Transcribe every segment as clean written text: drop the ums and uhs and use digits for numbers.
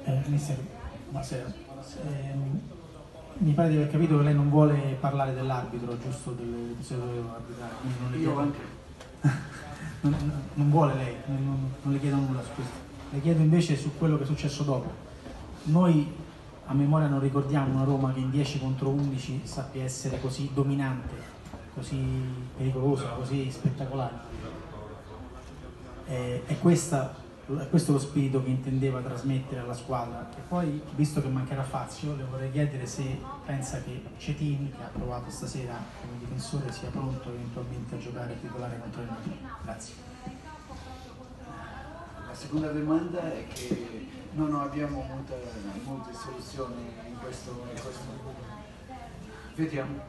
Mister, buonasera. Mi pare di aver capito che lei non vuole parlare dell'arbitro, giusto? Dell'episodio arbitrale. Io anche. Non vuole lei, non le chiedo nulla su questo. Le chiedo invece su quello che è successo dopo. Noi a memoria non ricordiamo una Roma che in 10 contro 11 sappia essere così dominante, così pericolosa, così spettacolare. È questo lo spirito che intendeva trasmettere alla squadra. E poi, visto che mancherà Fazio, le vorrei chiedere se pensa che Cetin, che ha provato stasera come difensore, sia pronto eventualmente a giocare titolare contro il Napoli. Grazie. La seconda domanda è che non abbiamo molte soluzioni in questo momento. Vediamo.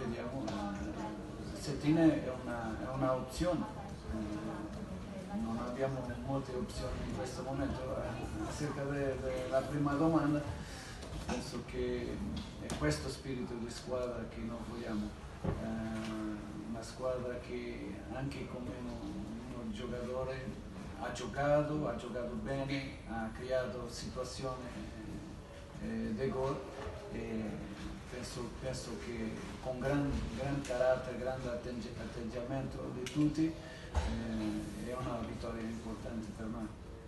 Cetin è una opzione. Non abbiamo molte opzioni in questo momento. Acerca della prima domanda, penso che è questo spirito di squadra che noi vogliamo. Una squadra che anche come un giocatore ha giocato bene, ha creato situazioni di gol e penso che con gran carattere, grande atteggiamento di tutti è una vittoria importante per noi.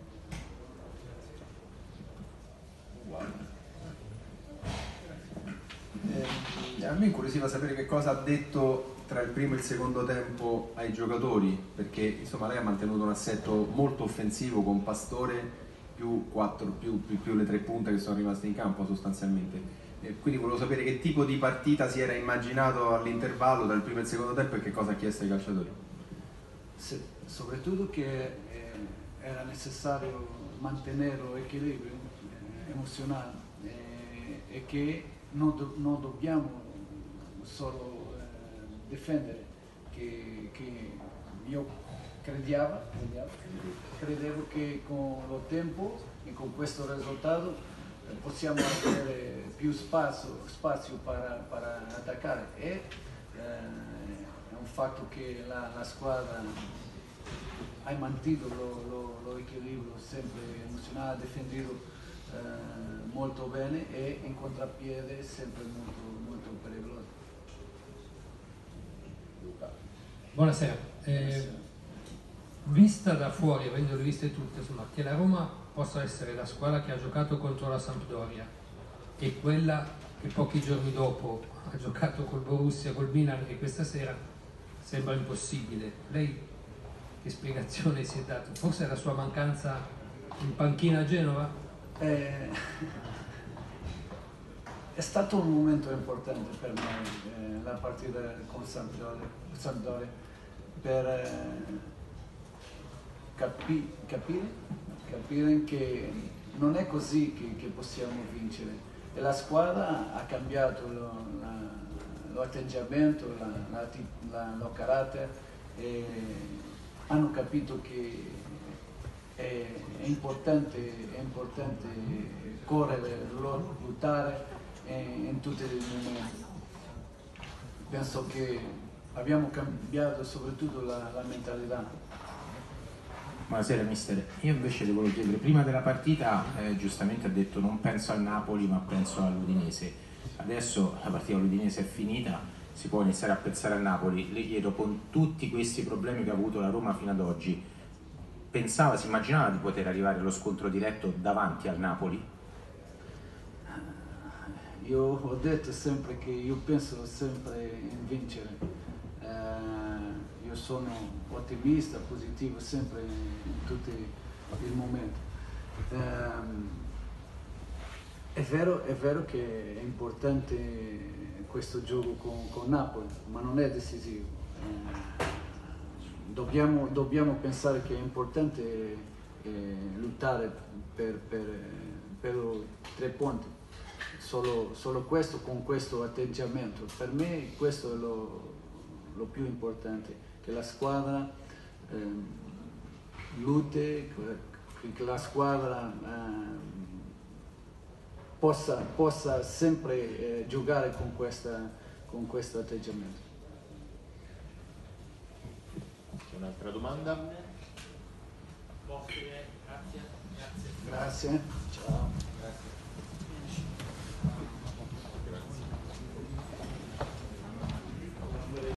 A me incuriosiva sapere che cosa ha detto tra il primo e il secondo tempo ai giocatori, perché insomma lei ha mantenuto un assetto molto offensivo con Pastore più le 3 punte che sono rimaste in campo sostanzialmente. E quindi volevo sapere che tipo di partita si era immaginato all'intervallo tra il primo e il secondo tempo e che cosa ha chiesto ai calciatori. Soprattutto che era necessario mantenere l'equilibrio emozionale e che non dobbiamo solo difendere, che io credevo che con lo tempo e con questo risultato possiamo avere più spazio per attaccare e è un fatto che la squadra ha mantenuto l'equilibrio sempre emozionale, ha difenduto molto bene e in contropiede sempre molto pericoloso. Buonasera. Vista da fuori, avendole viste tutte, insomma, che la Roma possa essere la squadra che ha giocato contro la Sampdoria e quella che pochi giorni dopo ha giocato col Borussia, col Milan e questa sera sembra impossibile. Lei che spiegazione si è dato? Forse è la sua mancanza in panchina a Genova? È stato un momento importante per noi la partita con Sampdoria per capire che non è così che possiamo vincere e la squadra ha cambiato l'atteggiamento, lo carattere e hanno capito che è importante correre, lottare in tutti i momenti. Penso che abbiamo cambiato soprattutto la mentalità. Buonasera mister, io invece le volevo chiedere, prima della partita giustamente ha detto non penso al Napoli ma penso all'Udinese, adesso la partita all'Udinese è finita, si può iniziare a pensare al Napoli. Le chiedo, con tutti questi problemi che ha avuto la Roma fino ad oggi, si immaginava di poter arrivare allo scontro diretto davanti al Napoli? Io ho detto sempre che io penso sempre in vincere. Io sono ottimista, positivo sempre in tutti i momenti. È vero che è importante questo gioco con Napoli, ma non è decisivo. Dobbiamo pensare che è importante lottare per 3 punti. Solo questo, con questo atteggiamento. Per me questo è lo più importante, che la squadra lutti, che la squadra possa sempre giocare con questo atteggiamento. C'è un'altra domanda? Grazie. Ciao.